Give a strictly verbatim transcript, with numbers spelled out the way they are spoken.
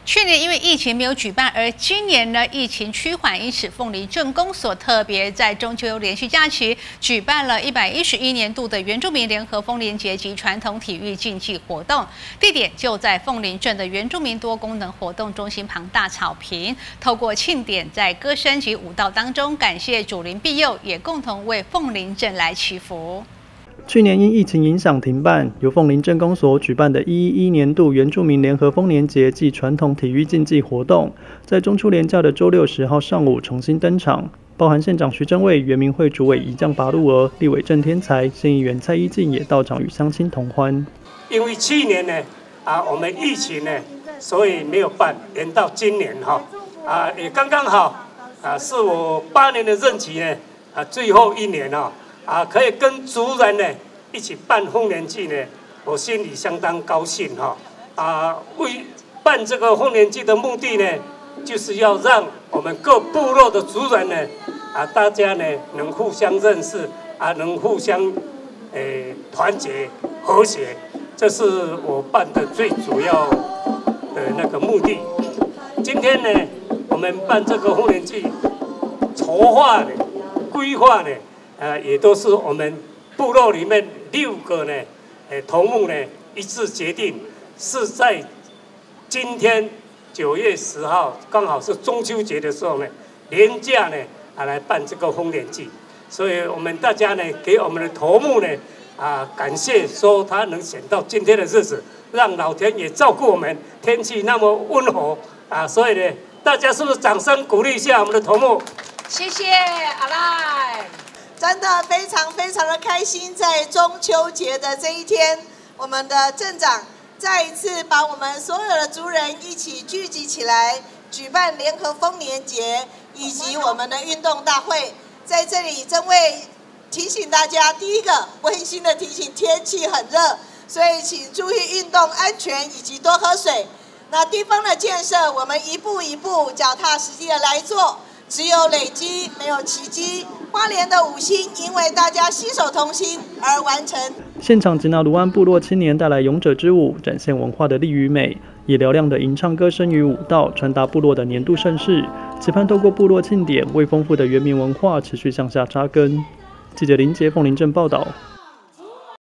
去年因为疫情没有举办，而今年呢疫情趋缓，因此凤林镇公所特别在中秋连续假期举办了一百一十一年度的原住民联合丰年节及传统体育竞技活动，地点就在凤林镇的原住民多功能活动中心旁大草坪。透过庆典，在歌声及舞蹈当中感谢主灵庇佑，也共同为凤林镇来祈福。 去年因疫情影响停办，由凤林镇公所举办的一一一年度原住民联合丰年节暨传统体育竞技活动，在中秋连假的周六十号上午重新登场。包含县长徐榛蔚、原民会主委仪将拔路儿、立委郑天才、县议员蔡依静也到场与乡亲同欢。 因为去年呢，啊，我们疫情呢，所以没有办，延到今年哈，啊，也刚刚好，啊，是我八年的任期呢，啊，最后一年哦。啊，可以跟族人呢一起办丰年祭呢，我心里相当高兴哈。啊，为办这个丰年祭的目的呢，就是要让我们各部落的族人呢，啊，大家呢能互相认识，啊，能互相诶团结和谐，这是我办的最主要的那个目的。今天呢，我们办这个丰年祭，筹划呢，规划呢。呃，也都是我们部落里面六个呢，呃，头目呢一致决定，是在今天九月十号，刚好是中秋节的时候呢，连假呢啊来办这个丰年祭，所以我们大家呢给我们的头目呢啊感谢，说他能选到今天的日子，让老天爷照顾我们，天气那么温和啊，所以呢，大家是不是掌声鼓励一下我们的头目？ 谢谢，阿赖。真的非常非常的开心，在中秋节的这一天，我们的镇长再一次把我们所有的族人一起聚集起来，举办联合丰年节以及我们的运动大会。在这里，真为提醒大家，第一个温馨的提醒，天气很热，所以请注意运动安全以及多喝水。那地方的建设，我们一步一步脚踏实地的来做。只有累积，没有奇迹。花莲的五星因为大家携手同心而完成。 现场吉拿卢安部落青年带来勇者之舞，展现文化的力与美，以嘹亮的吟唱歌声与舞蹈传达部落的年度盛事，期盼透过部落庆典，为丰富的原民文化持续向下扎根。记者林杰凤林镇报道。